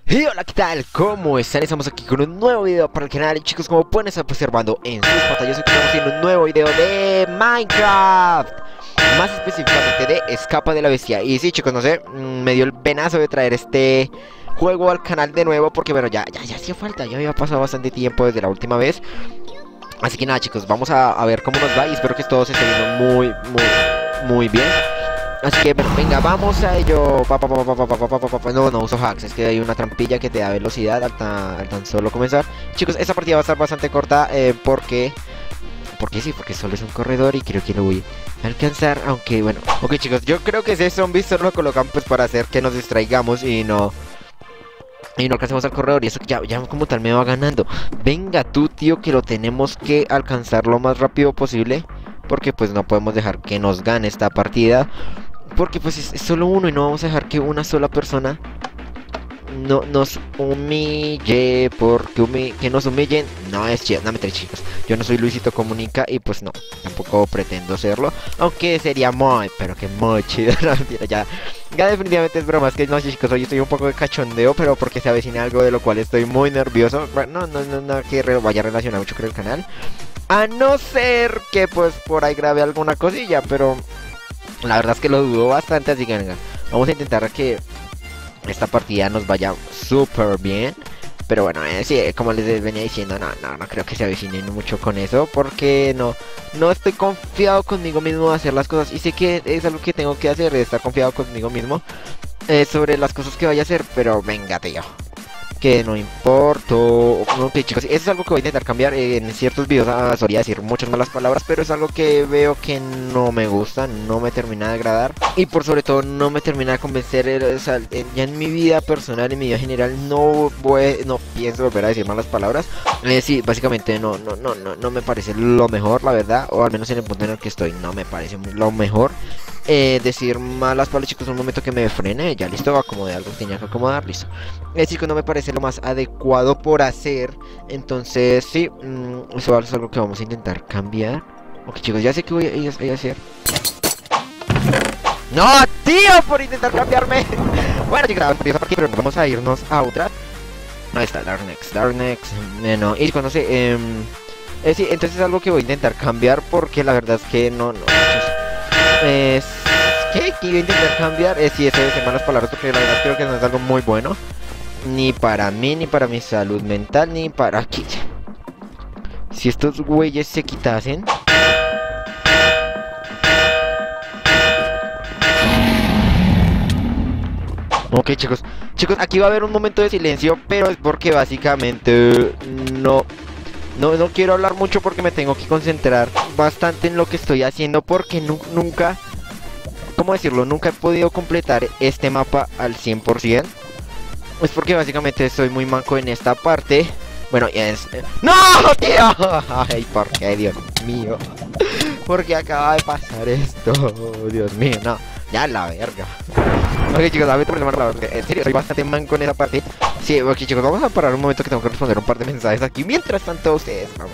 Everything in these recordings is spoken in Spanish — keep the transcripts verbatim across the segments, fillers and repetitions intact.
Y hola, ¿qué tal? ¿Cómo están? Estamos aquí con un nuevo video para el canal. Y chicos, como pueden estar observando en sus pantallas, estamos haciendo un nuevo video de Minecraft, más específicamente de Escapa de la Bestia. Y sí, chicos, no sé, me dio el penazo de traer este juego al canal de nuevo, porque bueno, ya, ya, ya hacía falta. Ya había pasado bastante tiempo desde la última vez. Así que nada, chicos, vamos a, a ver cómo nos va. Y espero que todo se esté viendo muy, muy, muy bien. Así que, bueno, venga, vamos a ello. Pa, pa, pa, pa, pa, pa, pa, pa, pa. No, no uso hacks, es que hay una trampilla que te da velocidad al tan, al tan solo comenzar. Chicos, esta partida va a estar bastante corta eh, porque... Porque sí, porque solo es un corredor y creo que lo voy a alcanzar, aunque bueno. Ok, chicos, yo creo que ese zombie solo lo colocan pues para hacer que nos distraigamos y no... Y no alcancemos al corredor, y eso ya, ya como tal me va ganando. Venga tú, tío, que lo tenemos que alcanzar lo más rápido posible, porque pues no podemos dejar que nos gane esta partida, porque pues es, es solo uno y no vamos a dejar que una sola persona no nos humille, porque humi que nos humillen no es chido. No me traes, chicos, yo no soy Luisito Comunica y pues no, tampoco pretendo serlo, aunque sería muy, pero que muy chido. No, mentira, ya, ya definitivamente es broma. Es que no sé, chicos, hoy estoy un poco de cachondeo, pero porque se avecina algo de lo cual estoy muy nervioso. Bueno, no, no, no, no que re vaya a relacionar mucho con el canal, a no ser que pues por ahí grabe alguna cosilla, pero la verdad es que lo dudo bastante, así que venga, vamos a intentar que esta partida nos vaya súper bien. Pero bueno, eh, sí, como les venía diciendo, no, no, no creo que se avecinen mucho con eso, porque no, no estoy confiado conmigo mismo de hacer las cosas. Y sé que es algo que tengo que hacer, estar confiado conmigo mismo eh, sobre las cosas que vaya a hacer. Pero venga, tío, que no importa. Ok, chicos, eso es algo que voy a intentar cambiar. eh, En ciertos videos ah, solía decir muchas malas palabras, pero es algo que veo que no me gusta, no me termina de agradar, y por sobre todo no me termina de convencer. eh, O sea, eh, ya en mi vida personal, en mi vida general, no voy, no pienso volver a decir malas palabras. eh, Sí, básicamente no, no, no, no, no me parece lo mejor, la verdad, o al menos en el punto en el que estoy, no me parece lo mejor. Eh, decir malas palabras, chicos, un momento que me frene. Ya listo, acomodé algo que tenía que acomodar, listo. Es decir, que no me parece lo más adecuado por hacer. Entonces, sí, mmm, eso es algo que vamos a intentar cambiar. Ok, chicos, ya sé que voy a, voy a hacer. ¡No, tío! Por intentar cambiarme. Bueno, chicos, pero vamos a irnos a otra. Ahí está, Darknex, Darknex. Eh, no, y cuando sé, eh, eh, sí, entonces es algo que voy a intentar cambiar, porque la verdad es que no, no. Es... ¿Qué? ¿Qué iba a intentar cambiar? Eh, sí, eso de malas palabras, porque la verdad creo que no es algo muy bueno, ni para mí, ni para mi salud mental, ni para aquí. Si estos güeyes se quitasen. Ok, chicos, chicos, aquí va a haber un momento de silencio, pero es porque básicamente no... No, no quiero hablar mucho porque me tengo que concentrar bastante en lo que estoy haciendo, porque nu nunca, ¿cómo decirlo? Nunca he podido completar este mapa al cien por cien. Es porque básicamente estoy muy manco en esta parte. Bueno, es... ¡No, tío! Ay, ¿por qué? Dios mío. ¿Por qué acaba de pasar esto? Dios mío, no. Ya la verga. Ok, chicos, a ver, problema, porque en serio soy bastante manco en esa parte. Sí, ok, chicos, vamos a parar un momento que tengo que responder un par de mensajes aquí. Mientras tanto, ustedes vamos.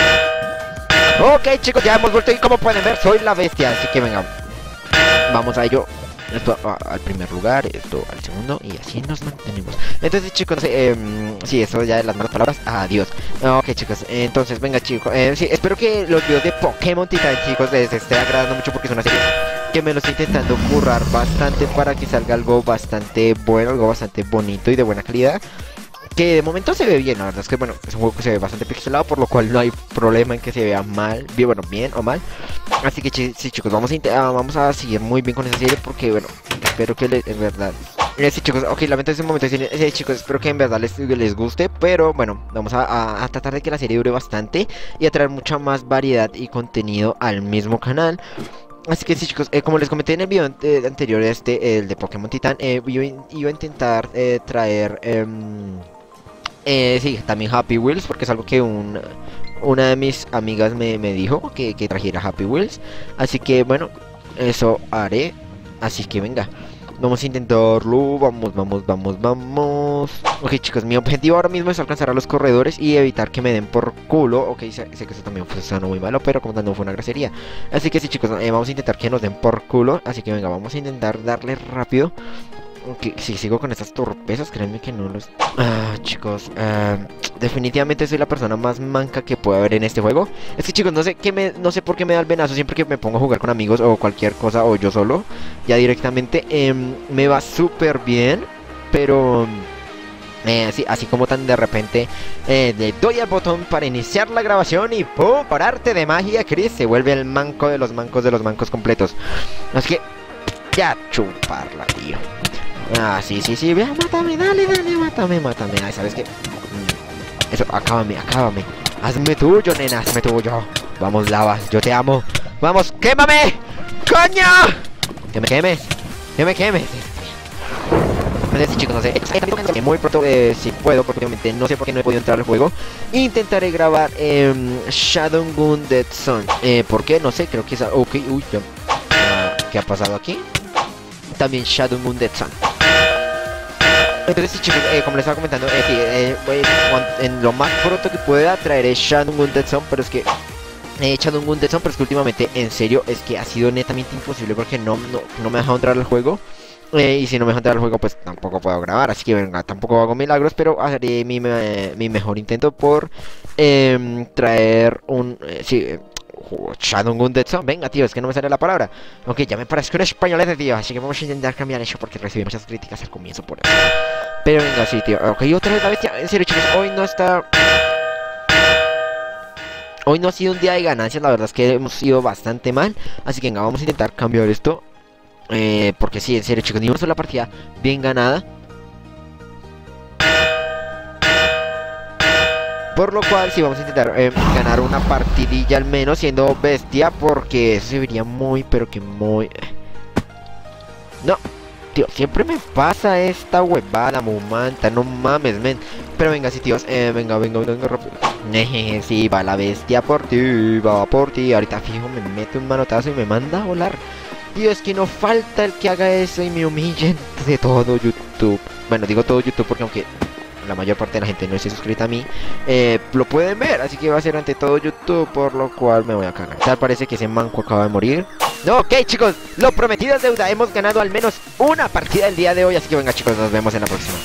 Ok, chicos, ya hemos vuelto y como pueden ver, soy la bestia. Así que venga, vamos a ello. Esto a, al primer lugar, esto al segundo, y así nos mantenemos. Entonces, chicos, eh, sí, eso ya de las malas palabras. Adiós. Ok, chicos, entonces, venga, chicos, eh, sí, espero que los videos de Pokémon Titan, chicos, les esté agradando mucho, porque es una serie que me lo estoy intentando currar bastante para que salga algo bastante bueno, algo bastante bonito y de buena calidad. Que de momento se ve bien, la verdad es que bueno, es un juego que se ve bastante pixelado, por lo cual no hay problema en que se vea mal, bien, bueno, bien o mal. Así que sí, chicos, vamos a, vamos a seguir muy bien con esa serie, porque bueno, espero que les, en verdad... Eh, sí, chicos, ok, lamento ese momento, sí, sí, chicos, espero que en verdad les, les guste, pero bueno, vamos a, a, a tratar de que la serie dure bastante y a traer mucha más variedad y contenido al mismo canal. Así que sí, chicos, eh, como les comenté en el video ante anterior, este, el de Pokémon Titan, eh, iba, iba a intentar eh, traer... Eh, Eh, sí, también Happy Wheels, porque es algo que un, una de mis amigas me, me dijo que, que trajera Happy Wheels. Así que bueno, eso haré. Así que venga, vamos a intentarlo. Vamos, vamos, vamos, vamos. Ok, chicos, mi objetivo ahora mismo es alcanzar a los corredores y evitar que me den por culo. Ok, sé, sé que eso también fue sonó muy malo, pero como tal no fue una grosería. Así que sí, chicos, eh, vamos a intentar que nos den por culo. Así que venga, vamos a intentar darle rápido. que si sigo con estas torpezas, créanme que no los... Ah, chicos, uh, definitivamente soy la persona más manca que puede haber en este juego. Es que chicos, no sé qué me, no sé por qué me da el venazo siempre que me pongo a jugar con amigos o cualquier cosa, o yo solo, ya directamente, eh, me va súper bien, pero... Eh, así, así como tan de repente eh, le doy al botón para iniciar la grabación y ¡pum! Por arte de magia, Chris se vuelve el manco de los mancos de los mancos completos. Así que... ya chuparla, tío. Ah, sí, sí, sí, vea, mátame, dale, dale, mátame, mátame. Ay, ¿sabes qué? Mm, eso, acábame, acábame. Hazme tuyo, nena, hazme tuyo. Vamos, Lavas, yo te amo. Vamos, quémame. ¡Coño! Que me quemes, que me quemes. No sé si chicos, no sé, eh, muy pronto eh, si puedo, porque obviamente no sé por qué no he podido entrar al juego. Intentaré grabar eh, Shogun Dead Sun. Eh, ¿por qué? No sé, creo que es... ok, uy, ya. Ah, ¿qué ha pasado aquí? También Shogun Dead Sun. Entonces sí chicos, eh, como les estaba comentando, eh, sí, eh, en lo más pronto que pueda traeré Shogun Dead Sun, pero es que... He echado un Dead Sun, pero es que últimamente, en serio, es que ha sido netamente imposible porque no, no, no me ha dejado entrar al juego. Eh, y si no me deja entrar al juego, pues tampoco puedo grabar. Así que venga, tampoco hago milagros, pero haré mi, me, mi mejor intento por eh, traer un... Eh, sí, eh, Shogun Dead Sun. Venga, tío, es que no me sale la palabra. Ok, ya me parezco un españolete, tío. Así que vamos a intentar cambiar eso porque recibí muchas críticas al comienzo por eso. Pero venga, sí, tío. Ok, otra vez la bestia. En serio, chicos, hoy no está... Hoy no ha sido un día de ganancias, la verdad es que hemos ido bastante mal. Así que venga, vamos a intentar cambiar esto. Eh, porque sí, en serio chicos, ni una sola partida bien ganada. Por lo cual sí vamos a intentar eh, ganar una partidilla al menos siendo bestia. Porque eso se vería muy, pero que muy... No, tío, siempre me pasa esta huevada, mumanta, no mames, men. Pero venga, sí, tíos, eh, venga, venga, venga, rápido. Neje, sí, va la bestia por ti, va por ti. Ahorita fijo, me mete un manotazo y me manda a volar. Tío, es que no falta el que haga eso y me humillen de todo YouTube. Bueno, digo todo YouTube porque aunque la mayor parte de la gente no esté suscrita a mí, eh, lo pueden ver, así que va a ser ante todo YouTube, por lo cual me voy a cagar. Tal parece que ese manco acaba de morir. No, ok chicos, lo prometido es deuda. Hemos ganado al menos una partida el día de hoy, así que venga chicos, nos vemos en la próxima.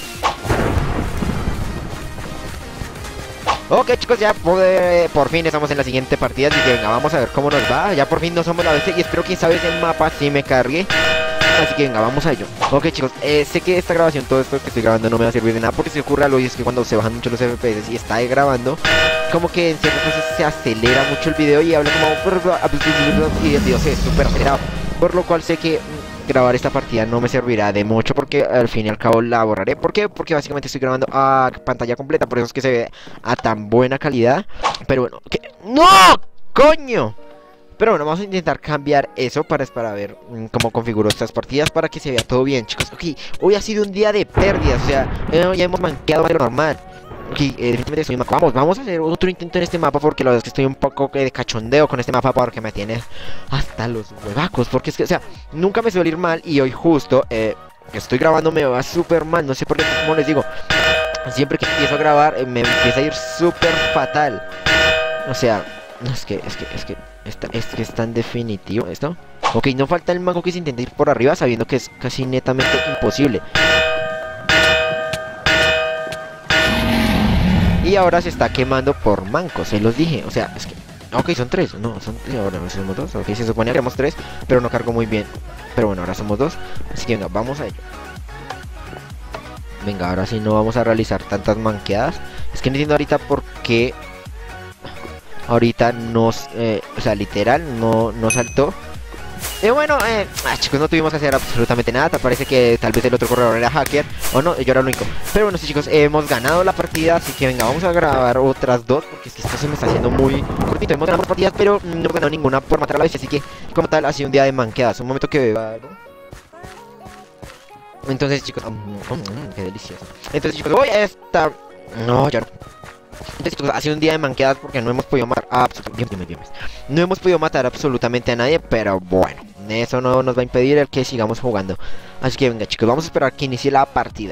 Ok chicos, ya por, eh, por fin estamos en la siguiente partida, así que venga, vamos a ver cómo nos va. Ya por fin no somos la bestia y espero que esta vez el mapa sí me cargue. Así que venga, vamos a ello. Ok chicos, eh, sé que esta grabación, todo esto que estoy grabando no me va a servir de nada porque se ocurre algo y es que cuando se bajan mucho los F P S y está grabando, como que en ciertas cosas se acelera mucho el video y habla como... y el video se ve súper acelerado. Por lo cual sé que grabar esta partida no me servirá de mucho porque al fin y al cabo la borraré. ¿Por qué? Porque básicamente estoy grabando a pantalla completa, por eso es que se ve a tan buena calidad. Pero bueno, ¿qué? ¡No! ¡Coño! Pero bueno, vamos a intentar cambiar eso para, para ver mmm, cómo configuro estas partidas para que se vea todo bien, chicos. Ok, hoy ha sido un día de pérdidas, o sea, eh, ya hemos manqueado más de lo normal. Ok, eh, definitivamente estoy manco. Vamos, vamos a hacer otro intento en este mapa porque la verdad es que estoy un poco de cachondeo con este mapa porque me tiene hasta los huevacos. Porque es que, o sea, nunca me suele ir mal y hoy justo, eh, que estoy grabando me va súper mal, no sé por qué, como les digo. Siempre que empiezo a grabar eh, me empieza a ir súper fatal. O sea, no, es que, es que, es que... Esta, es que es tan definitivo esto. Ok, no falta el mago que se intenta ir por arriba sabiendo que es casi netamente imposible. Y ahora se está quemando por manco, se los dije. O sea, es que... Ok, son tres. No, son tres. Ahora no somos dos. Ok, se suponía que éramos tres, pero no cargo muy bien. Pero bueno, ahora somos dos. Así que venga, vamos a ello. Venga, ahora sí no vamos a realizar tantas manqueadas. Es que no entiendo ahorita por qué... Ahorita nos, eh, o sea, literal, no, no saltó. Y bueno, eh, ah, chicos, no tuvimos que hacer absolutamente nada. Parece que tal vez el otro corredor era hacker. O no, yo era el único. Pero bueno, sí, chicos, eh, hemos ganado la partida. Así que venga, vamos a grabar otras dos. Porque es que esto se me está haciendo muy cortito. Hemos ganado partidas, pero no hemos ganado ninguna por matar a la bestia. Así que, como tal, ha sido un día de manqueadas. Un momento que beba algo. Entonces, chicos, um, um, um, qué delicioso. Entonces, chicos, voy a esta... No, ya no. Entonces, chicos, ha sido un día de manqueadas porque no hemos podido matar a absolutamente no hemos podido matar absolutamente a nadie, pero bueno, eso no nos va a impedir el que sigamos jugando. Así que venga, chicos, vamos a esperar que inicie la partida.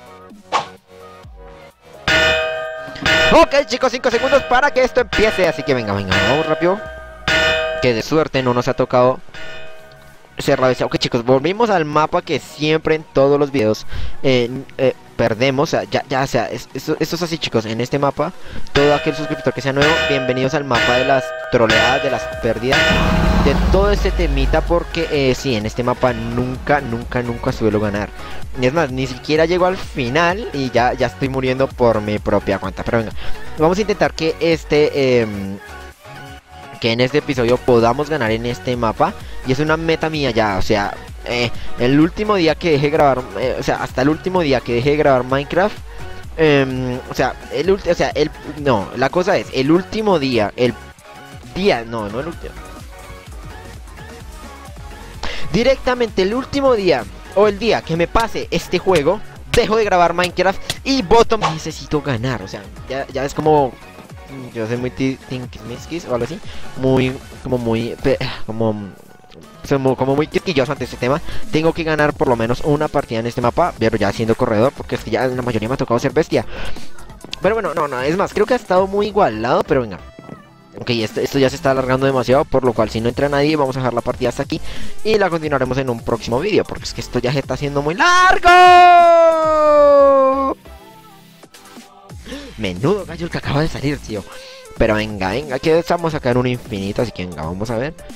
Ok, chicos, cinco segundos para que esto empiece. Así que venga, venga, vamos rápido. Que de suerte no nos ha tocado cerrado ese. Ok, chicos, volvimos al mapa que siempre en todos los videos eh, eh, perdemos. O sea, ya, ya, o sea, es, esto, esto es así, chicos. En este mapa, todo aquel suscriptor que sea nuevo, bienvenidos al mapa de las troleadas, de las pérdidas, de todo este temita. Porque eh, sí, en este mapa nunca, nunca, nunca suelo ganar. Y es más, ni siquiera llego al final y ya, ya estoy muriendo por mi propia cuenta. Pero venga, vamos a intentar que este... Eh, que en este episodio podamos ganar en este mapa. Y es una meta mía ya, o sea, eh, el último día que dejé grabar, eh, o sea, hasta el último día que dejé grabar Minecraft, eh, o sea, el último, o sea, el, no, la cosa es, el último día, el día, no, no el último, directamente el último día, o el día que me pase este juego, dejo de grabar Minecraft y voto, necesito ganar, o sea, ya, ya es como... Yo soy muy tinkismiskis o algo así. Muy, como muy, como, como, como muy quisquilloso ante este tema. Tengo que ganar por lo menos una partida en este mapa, pero ya siendo corredor, porque es que ya la mayoría me ha tocado ser bestia. Pero bueno, no, no, es más, creo que ha estado muy igualado, pero venga. Ok, esto, esto ya se está alargando demasiado, por lo cual si no entra nadie vamos a dejar la partida hasta aquí. Y la continuaremos en un próximo vídeo, porque es que esto ya se está haciendo muy largo. Menudo gallo el que acaba de salir, tío. Pero venga, venga, que estamos acá en un infinito, así que venga, vamos a ver.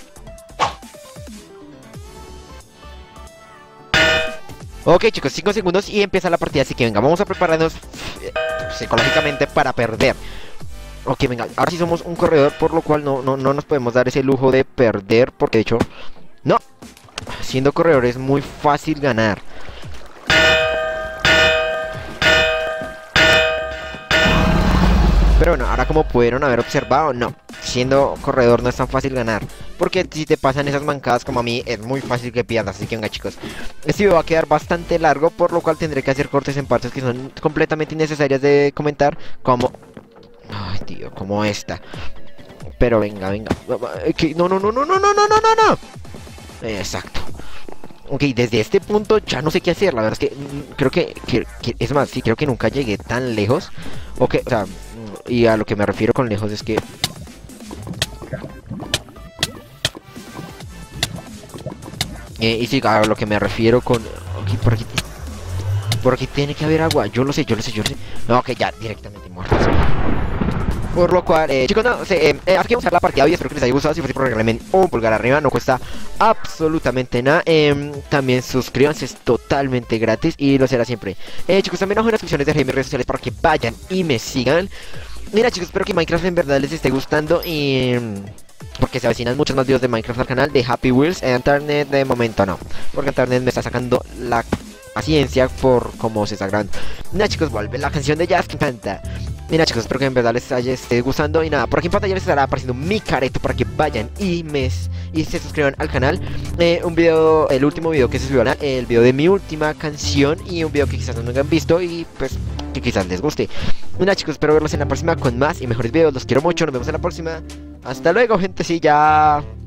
Ok, chicos, cinco segundos y empieza la partida, así que venga, vamos a prepararnos psicológicamente para perder. Ok, venga, ahora sí somos un corredor, por lo cual no, no, no nos podemos dar ese lujo de perder, porque de hecho, no, siendo corredor es muy fácil ganar. Pero bueno, ahora como pudieron haber observado, no, siendo corredor no es tan fácil ganar. Porque si te pasan esas mancadas como a mí, es muy fácil que pierdas. Así que venga, chicos, este video va a quedar bastante largo, por lo cual tendré que hacer cortes en partes que son completamente innecesarias de comentar. Como... ay, tío, como esta. Pero venga, venga. No, no, no, no, no, no, no, no, no, no. Exacto. Ok, desde este punto ya no sé qué hacer. La verdad es que mm, creo que, que, que... es más, sí, creo que nunca llegué tan lejos. Ok, o sea... y a lo que me refiero con lejos es que... Eh, y sí, a lo que me refiero con... okay, por aquí... por aquí tiene que haber agua. Yo lo sé, yo lo sé, yo lo sé. No, ok, ya, directamente muertos. Por lo cual, eh, chicos, no sé, eh, aquí vamos a ver la partida hoy. Espero que les haya gustado. Si fue así, por regalen un pulgar arriba. No cuesta absolutamente nada. eh, También suscríbanse, es totalmente gratis y lo será siempre. eh, Chicos, también abajo en las descripciones dejé mis redes sociales para que vayan y me sigan. Mira, chicos, espero que Minecraft en verdad les esté gustando. Y... porque se avecinan muchos más videos de Minecraft al canal. De Happy Wheels, en internet de momento no, porque internet me está sacando la paciencia por cómo se está grabando. Mira, chicos, vuelve la canción de Jazz que encanta. Mira, chicos, espero que en verdad les haya esté gustando. Y nada, por aquí en pantalla les estará apareciendo mi careto para que vayan y me y se suscriban al canal. eh, Un video, el último video que se subió, el video de mi última canción. Y un video que quizás no me hayan visto y pues que quizás les guste. Mira, chicos, espero verlos en la próxima con más y mejores videos. Los quiero mucho, nos vemos en la próxima. Hasta luego, gentecilla.